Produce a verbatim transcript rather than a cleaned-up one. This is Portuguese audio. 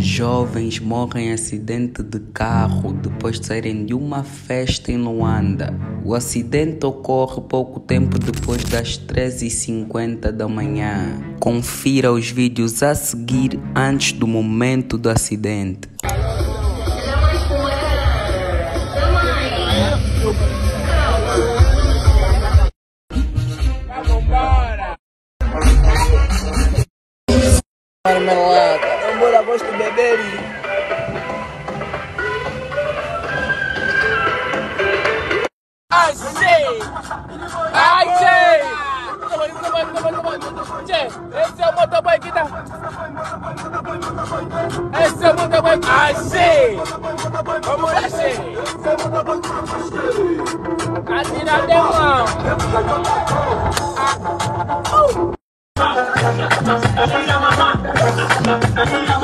Jovens morrem em acidente de carro depois de saírem de uma festa em Luanda. O acidente ocorre pouco tempo depois das treze e cinquenta da manhã. Confira os vídeos a seguir antes do momento do acidente. Marmelada. Amor, gosto de beber. Ai, sei! Ai, sei! Esse é o motoboy que tá. Esse é o motoboy. Ai, sei! Vamos lá, sei! Atira de mão! Uh!